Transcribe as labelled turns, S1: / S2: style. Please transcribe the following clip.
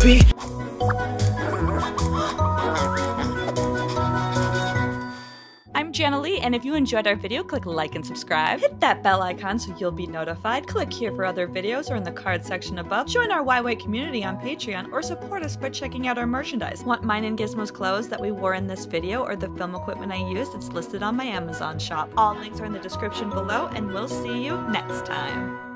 S1: be.
S2: I'm Jahnnalee, and if you enjoyed our video, click like and subscribe. Hit that bell icon so you'll be notified. Click here for other videos or in the card section above. Join our YY community on Patreon or support us by checking out our merchandise. Want mine and Gizmo's clothes that we wore in this video or the film equipment I used? It's listed on my Amazon shop. All links are in the description below, and we'll see you next time.